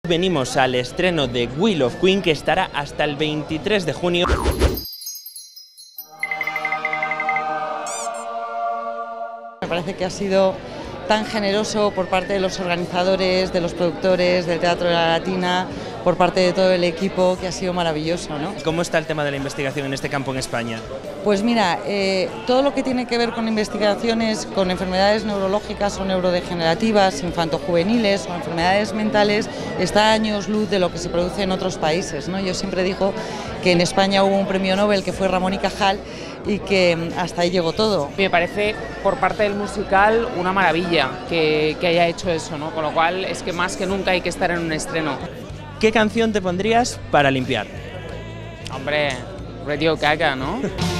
Venimos al estreno de Will of Queen, que estará hasta el 23 de junio. Me parece que ha sido tan generoso por parte de los organizadores, de los productores, del Teatro de la Latina, por parte de todo el equipo, que ha sido maravilloso, ¿no? ¿Cómo está el tema de la investigación en este campo en España? Pues mira, todo lo que tiene que ver con investigaciones con enfermedades neurológicas o neurodegenerativas, infantojuveniles o enfermedades mentales, está a años luz de lo que se produce en otros países, ¿no? Yo siempre digo que en España hubo un premio Nobel que fue Ramón y Cajal y que hasta ahí llegó todo. Me parece por parte del musical una maravilla que haya hecho eso, ¿no? Con lo cual es que más que nunca hay que estar en un estreno. ¿Qué canción te pondrías para limpiar? Hombre, Radio Gaga, ¿no?